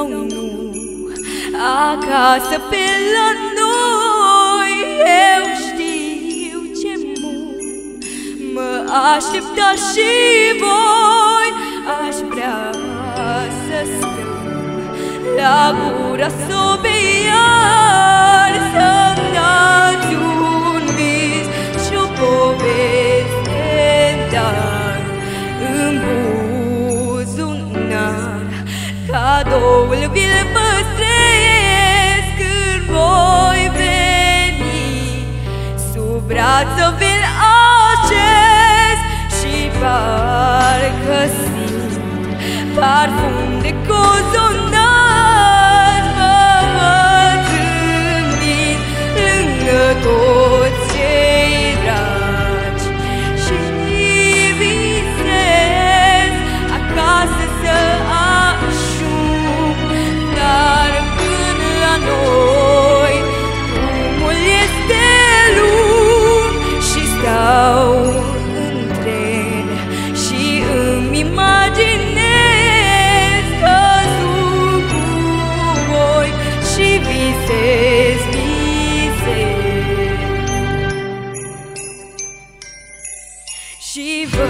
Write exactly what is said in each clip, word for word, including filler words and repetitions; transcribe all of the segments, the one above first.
sau nu, acasă pe la noi. Eu știu ce mult mă așteptați și voi. Aș vrea să stăm la gura sobei, iar să-mi dați un vis și-o poveste, dar în buzunar cadoul vi-l păstrez. Când voi veni sub brață vi-l așez și parcă simt parfum de cozonac. Mă zâmbit lângă toți cei dragi și visez acasă să ajung. Dar până la noi drumul este lung și stau în tren și îmi imaginez că sunt cu voi și visez, visez și vă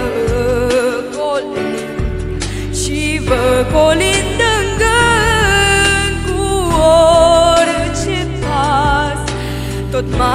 colind, și vă colind în gând. Cu orice pas tot mai